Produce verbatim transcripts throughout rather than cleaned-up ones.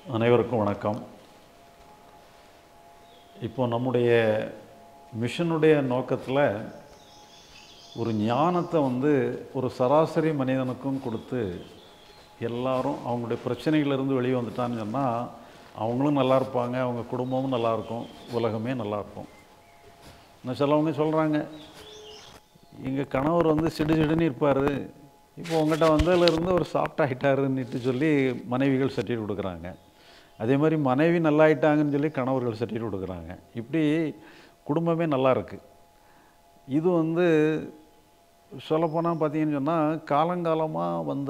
அனைவருக்கும் வணக்கம். இப்போ நம்முடைய மிஷனுடைய நோக்கத்தில் ஒரு ஞானத்தை வந்து ஒரு சராசரி மனிதனுக்கும் கொடுத்து எல்லாரும் அவங்களுடைய பிரச்சனைகளிலிருந்து வெளியே வந்துட்டான்னு சொன்னால் அவங்களும் நல்லா இருப்பாங்க, அவங்க குடும்பமும் நல்லாயிருக்கும், உலகமே நல்லாயிருக்கும். இன்னும் சிலவங்க சொல்கிறாங்க, எங்கள் கணவர் வந்து சிடு சிடுன்னு இருப்பார், இப்போ உங்கள்கிட்ட வந்ததுலேருந்து ஒரு சாஃப்ட் ஆகிட்டாருன்னுட்டு சொல்லி மனைவிகள் சர்டிஃபிகேட் கொடுக்குறாங்க. அதே மாதிரி மனைவி நல்லா ஆகிட்டாங்கன்னு சொல்லி கணவர்கள் சர்டிஃபிகேட் கொடுக்குறாங்க. இப்படி குடும்பமே நல்லா இருக்குது. இது வந்து சொல்லப்போனால் பார்த்தீங்கன்னு சொன்னால் காலங்காலமாக வந்த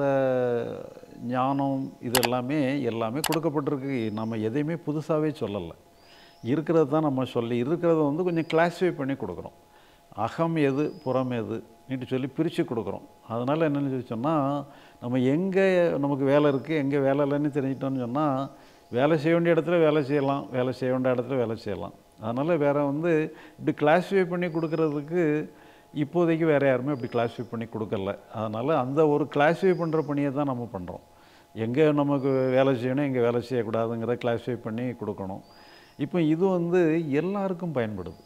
ஞானம் இது எல்லாமே எல்லாமே கொடுக்கப்பட்டிருக்கு. நம்ம எதையுமே புதுசாகவே சொல்லலை, இருக்கிறது தான் நம்ம சொல்லி இருக்கிறத வந்து கொஞ்சம் கிளாஸிஃபை பண்ணி கொடுக்குறோம். அகம் எது புறம் எது நீட்டு சொல்லி பிரித்து கொடுக்குறோம். அதனால் என்னென்னு சொல்லி சொன்னால் நம்ம எங்கே நமக்கு வேலை இருக்குது எங்கே வேலை இல்லைன்னு தெரிஞ்சிட்டோன்னு சொன்னால் வேலை செய்ய வேண்டிய இடத்துல வேலை செய்யலாம், வேலை செய்ய வேண்டிய இடத்துல வேலை செய்யலாம். அதனால் வேறு வந்து இப்படி கிளாஸிஃபை பண்ணி கொடுக்குறதுக்கு இப்போதைக்கு வேறு யாருமே இப்படி கிளாஸிஃபை பண்ணி கொடுக்கல. அதனால் அந்த ஒரு கிளாஸிஃபை பண்ணுற பணியை தான் நம்ம பண்ணுறோம். எங்கே நமக்கு வேலை செய்யணும் எங்கே வேலை செய்யக்கூடாதுங்கிறத கிளாஸிஃபை பண்ணி கொடுக்கணும். இப்போ இது வந்து எல்லாருக்கும் பயன்படுது.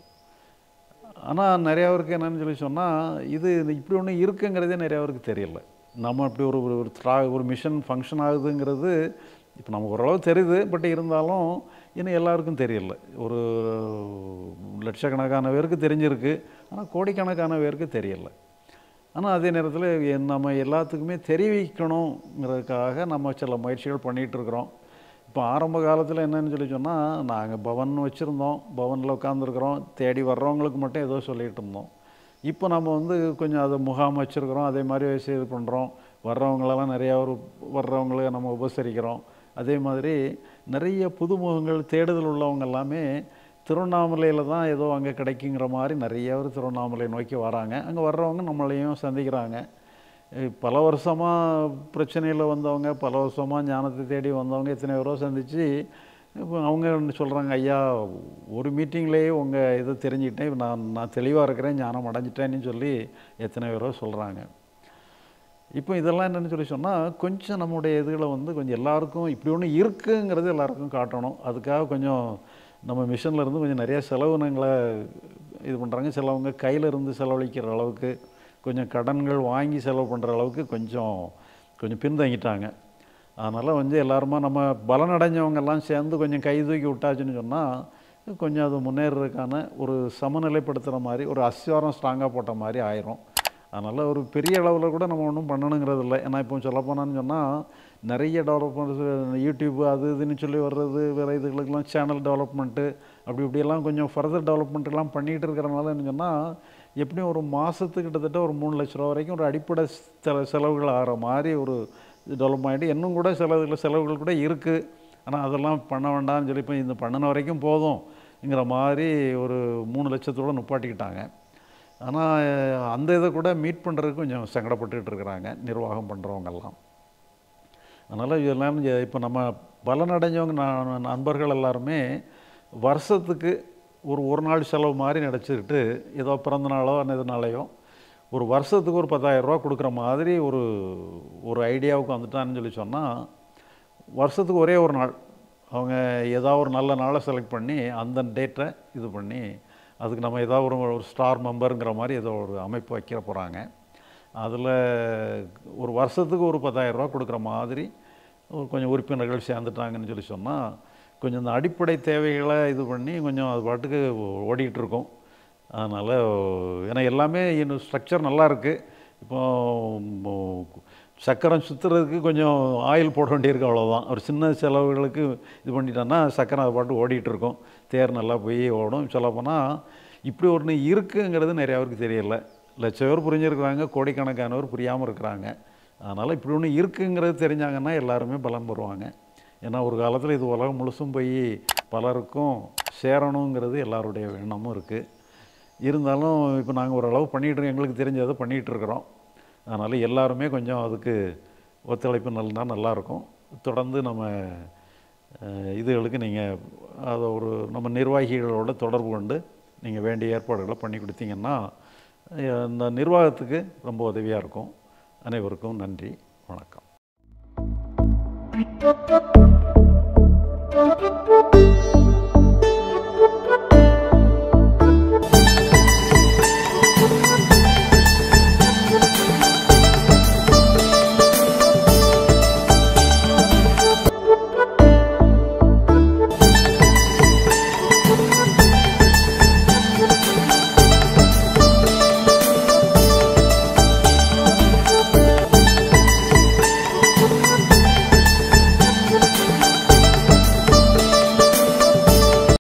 ஆனால் நிறையாவருக்கு என்னென்னு சொல்லி சொன்னால் இது இப்படி ஒன்று இருக்குங்கிறதே நிறையாவருக்கு தெரியல. நம்ம இப்படி ஒரு ஒரு ட்ரா ஒரு மிஷன் ஃபங்க்ஷன் ஆகுதுங்கிறது இப்போ நமக்கு ஓரளவு தெரியுது. பட் இருந்தாலும் இன்னும் எல்லாருக்கும் தெரியல. ஒரு லட்சக்கணக்கான பேருக்கு தெரிஞ்சிருக்கு, ஆனால் கோடிக்கணக்கான பேருக்கு தெரியலை. ஆனால் அதே நேரத்தில் நம்ம எல்லாத்துக்குமே தெரிவிக்கணுங்கிறதுக்காக நம்ம சில முயற்சிகள் பண்ணிகிட்ருக்குறோம். இப்போ ஆரம்ப காலத்தில் என்னென்னு சொல்லி சொன்னால் நாங்கள் பவன் வச்சுருந்தோம், பவனில் உட்காந்துருக்குறோம், தேடி வர்றவங்களுக்கு மட்டும் ஏதோ சொல்லிகிட்டு இருந்தோம். இப்போ நம்ம வந்து கொஞ்சம் அதை முகாம் வச்சுருக்குறோம், அதே மாதிரி இது பண்ணுறோம். வர்றவங்களெல்லாம் நிறையா ஒரு வர்றவங்கள நம்ம உபசரிக்கிறோம். அதே மாதிரி நிறைய புதுமுகங்கள் தேடுதல் உள்ளவங்க எல்லாமே திருவண்ணாமலையில் தான் ஏதோ அங்கே கிடைக்குங்கிற மாதிரி நிறைய பேர் திருவண்ணாமலை நோக்கி வராங்க. அங்கே வர்றவங்க நம்மளையும் சந்திக்கிறாங்க. பல வருஷமாக பிரச்சனையில் வந்தவங்க, பல வருஷமாக ஞானத்தை தேடி வந்தவங்க எத்தனை பேரோ சந்தித்து இப்போ அவங்க சொல்கிறாங்க, ஐயா ஒரு மீட்டிங்லேயே உங்கள் இதை தெரிஞ்சுக்கிட்டேன், நான் நான் தெளிவாக இருக்கிறேன், ஞானம் அடைஞ்சிட்டேன்னு சொல்லி எத்தனை பேரோ சொல்கிறாங்க. இப்போ இதெல்லாம் என்னென்னு சொல்லி சொன்னால் கொஞ்சம் நம்முடைய இதுகளை வந்து கொஞ்சம் எல்லாருக்கும் இப்படி ஒன்று இருக்குங்கிறது எல்லாருக்கும் காட்டணும். அதுக்காக கொஞ்சம் நம்ம மிஷனில் இருந்து கொஞ்சம் நிறையா செலவினங்களை இது பண்ணுறாங்க. சிலவங்க கையில் இருந்து செலவழிக்கிற அளவுக்கு, கொஞ்சம் கடன்கள் வாங்கி செலவு பண்ணுற அளவுக்கு கொஞ்சம் கொஞ்சம் பின்தங்கிட்டாங்க. அதனால் வந்து எல்லாருமா நம்ம பலனடைஞ்சவங்கெல்லாம் சேர்ந்து கொஞ்சம் கை தூக்கி விட்டாச்சுன்னு சொன்னால் கொஞ்சம் அது முன்னேறதுக்கான ஒரு சமநிலைப்படுத்துகிற மாதிரி ஒரு அஸ்திவாரம் ஸ்ட்ராங்காக போட்ட மாதிரி ஆயிரும். அதனால் ஒரு பெரிய அளவில் கூட நம்ம ஒன்றும் பண்ணணுங்கிறது இல்லை. ஏன்னா இப்போ சொல்லப்போனான்னு சொன்னால் நிறைய டெவலப்மெண்ட்ஸ் யூடியூப் அது இதுன்னு சொல்லி வர்றது, வேறு இதுகளுக்கெல்லாம் சேனல் டெவலப்மெண்ட்டு அப்படி இப்படியெல்லாம் கொஞ்சம் ஃபர்தர் டெவலப்மெண்ட்டெல்லாம் பண்ணிகிட்டு இருக்கிறனால என்ன சொன்னால் எப்படியும் ஒரு மாதத்துக்கு கிட்டத்தட்ட ஒரு மூணு லட்ச ரூபா வரைக்கும் ஒரு அடிப்படை செல செலவுகள் ஆகிற மாதிரி ஒரு டெவலப் ஆகிட்டு இன்னும் கூட சில இதில் செலவுகள் கூட இருக்குது. ஆனால் அதெல்லாம் பண்ண வேண்டாம்னு சொல்லி இப்போ இந்த பண்ணின வரைக்கும் போதும்ங்கிற மாதிரி ஒரு மூணு லட்சத்தோடு நுப்பாட்டிக்கிட்டாங்க. ஆனால் அந்த இதை கூட மீட் பண்ணுறதுக்கு கொஞ்சம் சங்கடப்பட்டுக்கிட்டு இருக்கிறாங்க நிர்வாகம் பண்ணுறவங்கெல்லாம். அதனால் இதெல்லாம் இப்போ நம்ம பலனடைஞ்சவங்க நான் நண்பர்கள் எல்லாருமே வருஷத்துக்கு ஒரு ஒரு நாள் செலவு மாதிரி நினச்சிக்கிட்டு ஏதோ பிறந்த நாளோ எதுனாலையோ ஒரு வருஷத்துக்கு ஒரு பத்தாயிரரூபா கொடுக்குற மாதிரி ஒரு ஒரு ஐடியாவுக்கு வந்துட்டான்னு சொல்லி சொன்னால் வருஷத்துக்கு ஒரே ஒரு நாள் அவங்க ஏதாவது ஒரு நல்ல நாளை செலக்ட் பண்ணி அந்த டேட்டை இது பண்ணி அதுக்கு நம்ம ஏதாவது ஒரு ஒரு ஸ்டார் மெம்பருங்கிற மாதிரி ஏதோ ஒரு அமைப்பு வைக்கிற போகிறாங்க. அதில் ஒரு வருஷத்துக்கு ஒரு பத்தாயிரரூபா கொடுக்குற மாதிரி ஒரு கொஞ்சம் உறுப்பினர்கள் சேர்ந்துட்டாங்கன்னு சொல்லி சொன்னால் கொஞ்சம் இந்த அடிப்படை தேவைகளை இது பண்ணி கொஞ்சம் அது பாட்டுக்கு ஓடிக்கிட்டு இருக்கோம். அதனால் ஏன்னா எல்லாமே இன்னும் ஸ்ட்ரக்சர் நல்லா இருக்குது. இப்போ சக்கரம் சுற்றுறதுக்கு கொஞ்சம் ஆயில் போட வேண்டியிருக்கு, அவ்வளோதான். ஒரு சின்ன செலவுகளுக்கு இது பண்ணிட்டோன்னா சக்கரம் அது பாட்டு ஓடிக்கிட்டு இருக்கும், தேர் நல்லா போய் ஓடும். சொல்லப்போனால் இப்படி ஒன்று இருக்குங்கிறது நிறையா பேருக்கு தெரியல. லட்சம் பேர் புரிஞ்சுருக்குறாங்க, கோடிக்கணக்கானவர் புரியாமல் இருக்கிறாங்க. அதனால் இப்படி ஒன்று இருக்குங்கிறது தெரிஞ்சாங்கன்னா எல்லாருமே பலம் பெறுவாங்க. ஏன்னா ஒரு காலத்தில் இது உலகம் முழுசும் போய் பலருக்கும் சேரணுங்கிறது எல்லாருடைய எண்ணமும் இருக்குது. இருந்தாலும் இப்போ நாங்கள் ஓரளவு பண்ணிகிட்டு எங்களுக்கு தெரிஞ்சதை பண்ணிகிட்டு இருக்கிறோம். அதனால் எல்லாருமே கொஞ்சம் அதுக்கு ஒத்துழைப்பு நல்லா நல்லாயிருக்கும். தொடர்ந்து நம்ம இதுகளுக்கு நீங்கள் அதை ஒரு நம்ம நிர்வாகிகளோட தொடர்பு கொண்டு நீங்கள் வேண்டிய ஏற்பாடுகளை பண்ணி கொடுத்தீங்கன்னா இந்த நிர்வாகத்துக்கு ரொம்ப உதவியாக இருக்கும். அனைவருக்கும் நன்றி, வணக்கம். Thank you.